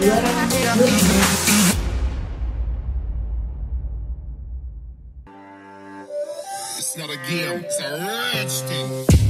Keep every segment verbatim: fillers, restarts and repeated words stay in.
It's not a game, it's a rich thing.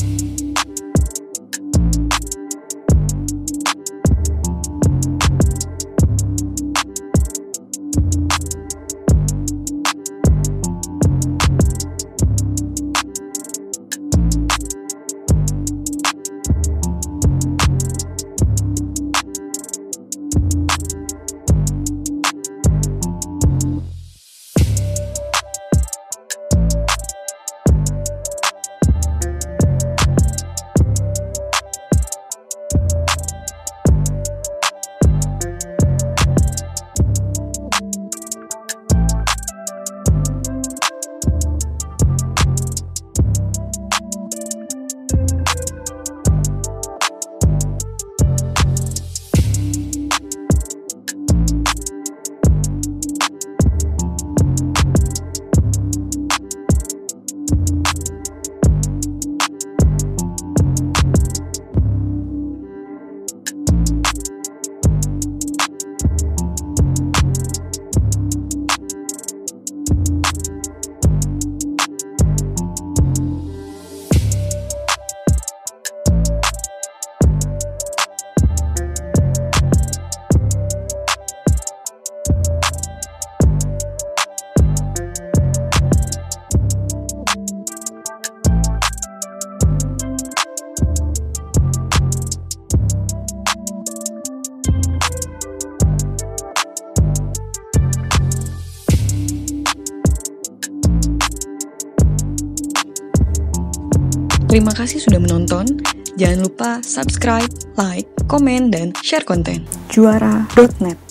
Terima kasih sudah menonton. Jangan lupa subscribe, like, komen, dan share konten. Juara dot net